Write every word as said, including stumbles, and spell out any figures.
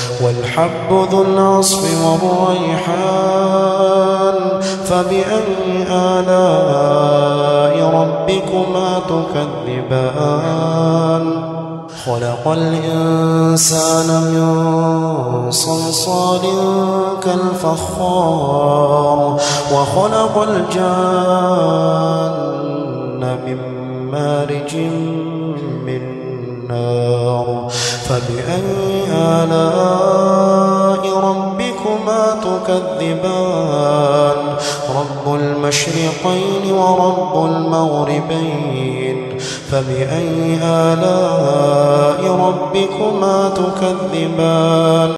والحب ذو العصف والريحان فبأي آلاء ربكما تكذبان خلق الإنسان من صلصال كالفخار وخلق الجان من مارج من نار فبأي آلاء ربكما تكذبان رب المشرقين ورب المغربين فبأي آلاء ربكما تكذبان